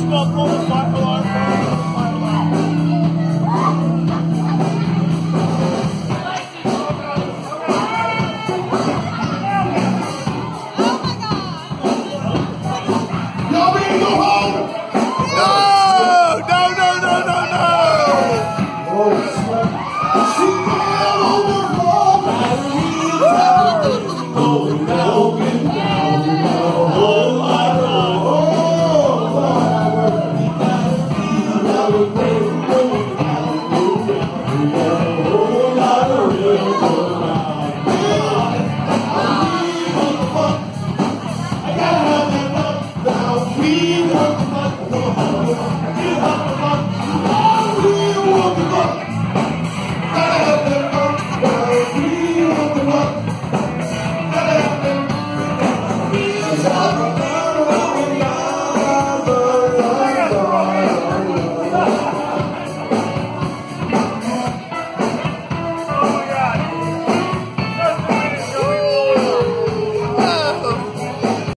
got full fire alarm. Fire alarm. Y'all ready to go home? No! No, no, no, no, no! She ran on the floor. Going down, the whole lot of we